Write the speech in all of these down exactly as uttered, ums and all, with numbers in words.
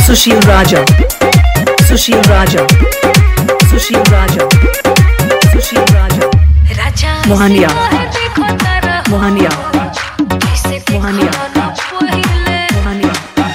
Sushil Raja, Sushil Raja, Sushil Raja, Sushil Raja, Mohania, Mohania, Mohania, Mohania.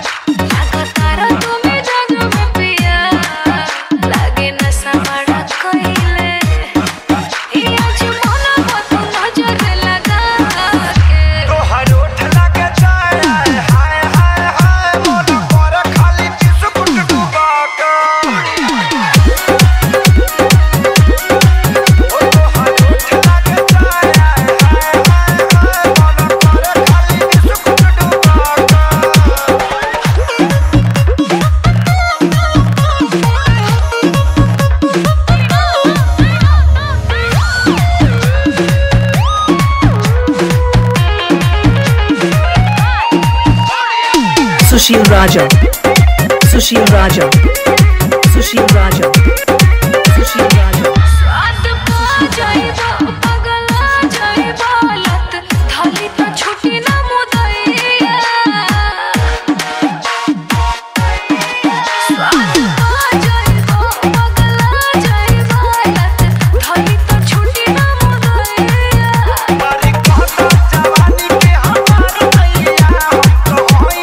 Sushil Raja, Sushil Raja, Sushil Raja, Sushil Raja. स्वाद पा जाएगा पगला जाएगा लत थाली तो छुटी ना मुदैया स्वाद पा जाएगा पगला जाएगा लत थाली तो छुटी ना मुदैया बारी कहता जवानी के हमार भैया तो होई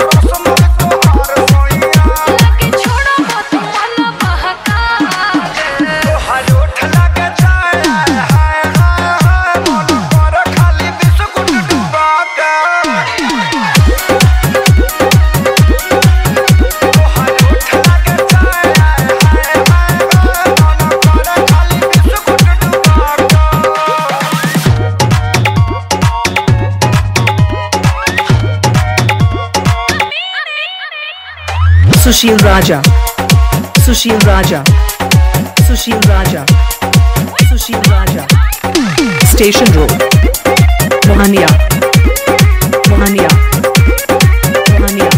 Sushil Raja, Sushil Raja, Sushil Raja, Sushil Raja. Station Road, Mohania, Mohania, Mohania.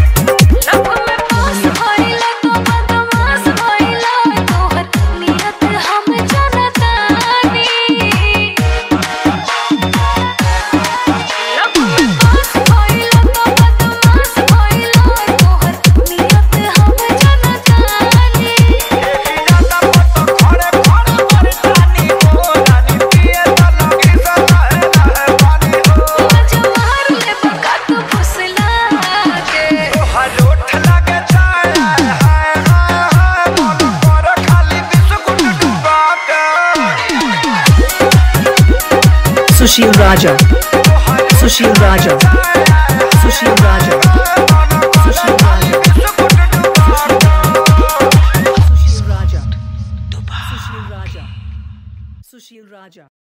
Sushil Raja, Sushil Raja, Sushil Raja, Sushil Raja, Sushil Raja, Sushil Raja, Sushil Raja.